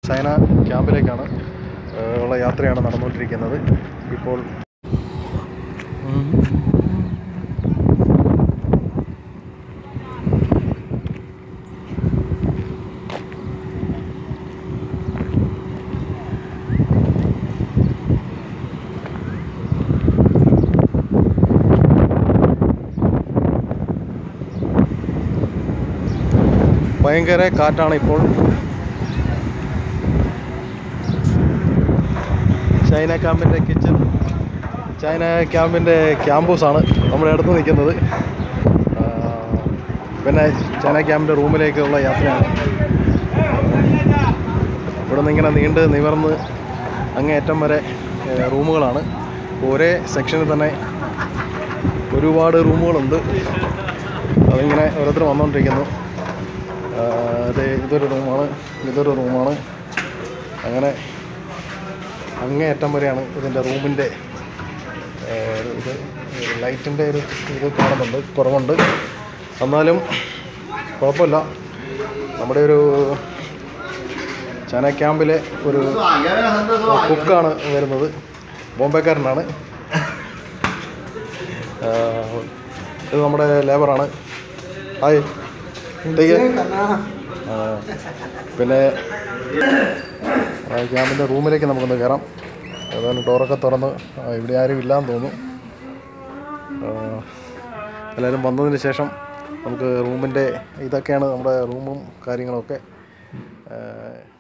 China ക്യാമ്പിലേക്കാണ് ഉള്ള യാത്രയാണ് നടന്നുകൊണ്ടിരിക്കുന്നത് ഇപ്പോൾ. ഭയങ്കര കാറ്റാണ് ഇപ്പോൾ. ചൈന ക്യാമ്പിൻ്റെ കിച്ചൺ, ചൈന ക്യാമ്പിൻ്റെ ക്യാമ്പസാണ് നമ്മുടെ അടുത്ത് നിൽക്കുന്നത്. പിന്നെ ചൈന ക്യാമ്പിൻ്റെ റൂമിലേക്കുള്ള യാത്രയാണ്. ഇവിടെ നിന്ന് ഇങ്ങനെ നീണ്ട് നിവർന്ന് അങ്ങേയറ്റം വരെ റൂമുകളാണ്. ഒരേ സെക്ഷനിൽ തന്നെ ഒരുപാട് റൂമുകളുണ്ട്. അതിങ്ങനെ ഓരോരുത്തർ വന്നുകൊണ്ടിരിക്കുന്നു. ഇതൊരു റൂമാണ്, ഇതൊരു റൂമാണ്. അങ്ങനെ അങ്ങേയറ്റം വരെയാണ് ഇതിൻ്റെ റൂമിൻ്റെ ഇത്. ലൈറ്റിൻ്റെ ഒരു ഇത് കാണുന്നുണ്ട്, കുറവുണ്ട്. എന്നാലും കുഴപ്പമില്ല. നമ്മുടെ ഒരു ചൈന ക്യാമ്പിലെ ഒരു കുക്കാണ് വരുന്നത്, ബോംബെക്കാരനാണ്. ഇത് നമ്മുടെ ലേബറാണ്. ഹായ്. പിന്നെ ക്യാമ്പിൻ്റെ റൂമിലേക്ക് നമുക്കൊന്ന് കയറാം. ഏതായാലും ഡോറൊക്കെ തുറന്ന് ഇവിടെ ആരും ഇല്ലയെന്ന് തോന്നുന്നു. എല്ലാവരും വന്നതിന് ശേഷം നമുക്ക് റൂമിൻ്റെ ഇതൊക്കെയാണ് നമ്മുടെ റൂമും കാര്യങ്ങളൊക്കെ.